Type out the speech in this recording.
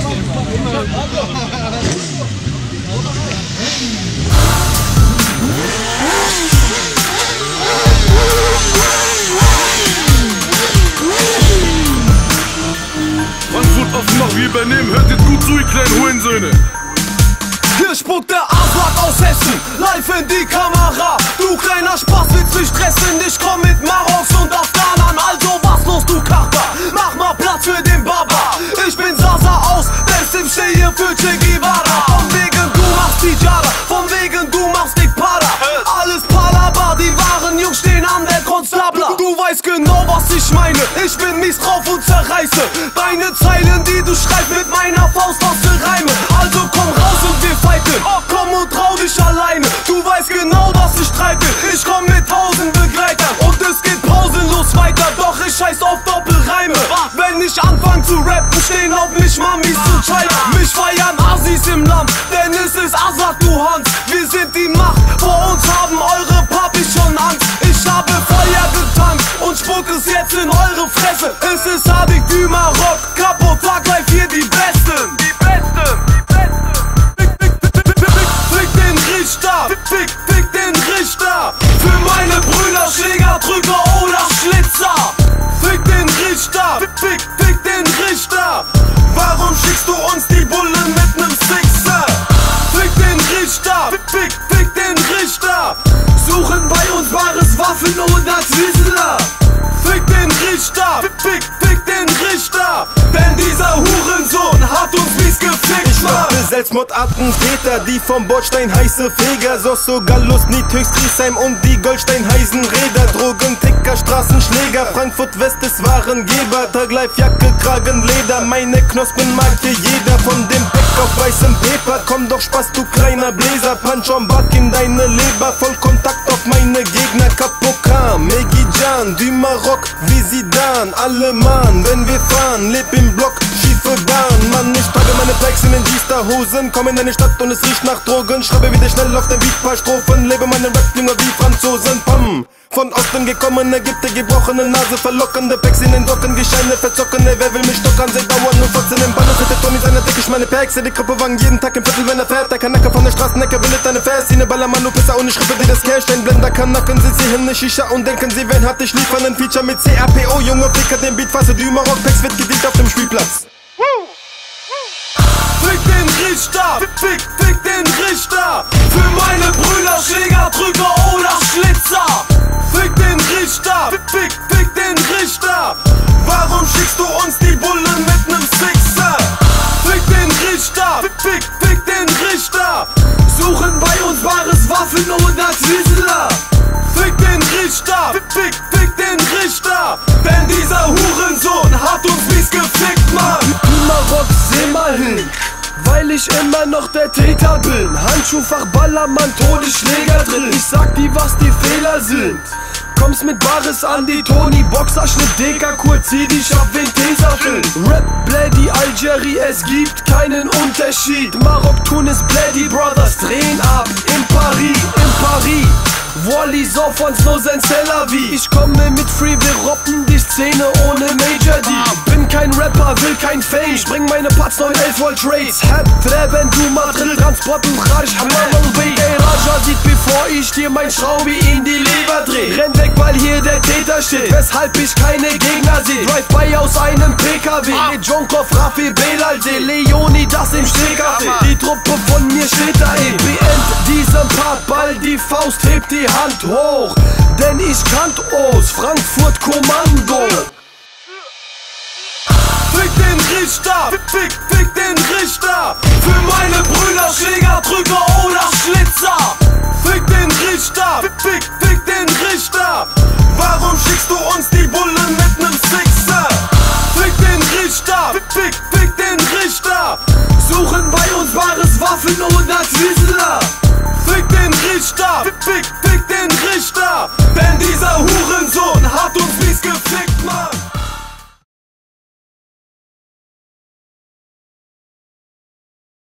Frankfurt auf Mach, wir übernehmen, hört jetzt gut zu, ihr kleinen Hurensöhne. Hier spuckt der Aslak aus Hessen, live in die Kamera. Du kleiner Spaß, willst mich stressen, ich komm mit Maroks und Afghanern. Also was los, du Kachba, mach mal Platz für den Baba. Ich bin Sasa aus, deshalb steh hier für Che Guevara. Von wegen du machst Tijara, von wegen du machst Dick Para. Alles Palabar, die wahren Jungs stehen an der Konstabler. Du weißt genau, was ich meine, ich bin mies drauf und zerreiße deine Zeilen, die du schreibst mit meiner Faust aus der Reime. Also komm raus und wir fighten, komm und trau dich alleine. Du weißt genau, was ich treibe, ich komm mit 1000 Begleitern und es geht pausenlos weiter. Doch ich scheiß auf Doppelreime, wenn ich anfang zu rappen, stehen auf mich Mamis zu scheiden. Mich feiern Assis im Land, denn es ist Aslak, du Hans. Wir sind die Macht, vor uns haben eure Papis schon Angst. Ich habe Feuer getankt und spuck es jetzt in eure Fresse. Es ist Sadik du Maroc, kaputt, Tag live hier die Besten. Die Besten, die Besten. Fick den Richter, fick den Richter. Für meine Brüder, Schläger, Drücker oder Schlitzer. Fick den Richter, fick den Richter. Warum schickst du uns die Bullen mit nem Sixer? Fick den Richter, fick den Richter. Suchen bei uns wahres Waffen oder Twizzler. Fick den Richter, fick den Richter. Denn dieser Hurensohn hat uns mies gefickt. Ich mache Selbstmordattentäter, die vom Bordstein heiße Feger. Sosso, Gallus, Niethöchst, Griesheim und die Goldstein-Heisen Räder. Drogenticker, Straßenschläger, Frankfurt West ist Warengeber. Taglife, Jacke, Kragen, Leder, meine Knospen mag hier jeder. Von dem Pack auf weißem Paper, komm doch Spaß, du kleiner Bläser. Punch am Back in deine Leber, Vollkontakt auf meine Gegner. Kapoka, Megi Jan, du Maroc, wie Zidane. Alle Mann, wenn wir fahren, leb im Block, schiefe Bahn. Mann, ich trage meine Packs in den G-Star-Hosen, komm in deine Stadt und es riecht nach Drogen. Schreibe wieder schnell auf der Beat paar Strophen, lebe meine Rap-Jünger wie Franzosen. Pam, von Osten gekommen, Ägypter, gebrochene Nase, verlockende Packs in den Docken, Gescheine verzockene. Wer will mich stockern, sie dauern nur 14 im Ball. Hätte Tony seine Decke, ich meine Packs, die Krippewagen jeden Tag im Viertel, wenn er fährt. Der Kanacker von der Straßenecke will deine Fährszene, Ballermann, du Pisser und ich schrippe dir das Cash. Dein Blender Kanacken, sind sie hin, ne Shisha und denken sie, wen hat ich liefern, ein Feature mit CAPO, Junge, Ficker, den Beat, fasse du Maroc, Packs wird gedient auf dem Spielplatz. Fick den Richter, fick den Richter. Für meine Brüder, Schläger, Drücker oder Schlitzer. Fick den Richter, fick den Richter. Warum schickst du uns die Bullen mit nem Sixer? Fick den Richter, fick den Richter. Suchen bei uns wahres Waffen oder Twizzler. Fick den Richter, fick den Richter. Denn dieser Hurensohn hat uns mies gefickt, Mann. Du Maroc, seh mal hin, weil ich immer noch der Täter bin. Handschuhfach, Ballermann, Todesschläger drin. Ich sag dir, was die Fehler sind. Kommst mit Bares an die Toni, Boxerschnitt, Deka, kurz, zieh dich ab, wen Tesafilm. Rap, Blady, Algerie, es gibt keinen Unterschied. Maroc, Tunis, Blady Brothers drehen ab. In Paris, Wally, Soffons, los in Tel Aviv. Ich komme mit Free, wir roppen die Szene ohne Major D. Bin kein Rapper, will kein Fame, spring meine Parts 911 Volt Race. Hab Treben, du Madrid, Transport und Radisch, Hammer und Bay. Ey, Raja sieht, bevor ich dir mein Schraubi in die Leber dreh. Renn weg, weil hier der Täter steht, weshalb ich keine Gegner seh. Drive-by aus einem PKW, mit Jonkov, Raffi, Belalsee, Leoni, das im Stehcafé. Die Truppe von mir steht da in. Beend diesen Part, Ball, die Faust, hebt die Hand hoch, denn ich kannt aus Frankfurt Kommando. Fick den Richter, fick den Richter. Für meine Brüder, Schläger, Drücker oder Schlitzer. Fick den Richter, fick den Richter. Warum schickst du uns die Bullen mit nem Sixer? Fick den Richter, fick den Richter. Suchen bei uns wahres Waffen oder Twizzler. Fick den Richter, fick